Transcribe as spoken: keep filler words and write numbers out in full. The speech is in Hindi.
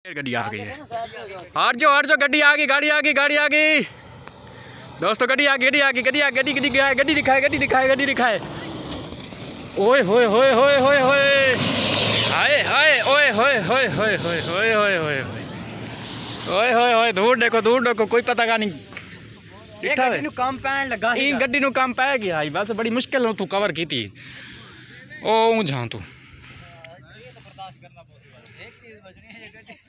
गड्डी आ गई है। हट जाओ हट जाओ, गड्डी आ गई, गाड़ी आ गई, गाड़ी आ गई दोस्तों, गड्डी आ गई, गड्डी आ गई, गड्डी आ गड्डी गड्डी गड्डी दिखाए, गड्डी दिखाए, गड्डी दिखाए। ओए होए होए होए होए होए, हाय हाय, ओए होए होए होए होए होए होए होए ओए होए होए, दूर देखो दूर देखो, कोई पता का नहीं काम पैन लगा ई गड्डी नू काम पै गया आई, बस बड़ी मुश्किल तू कवर की थी। ओ जा तू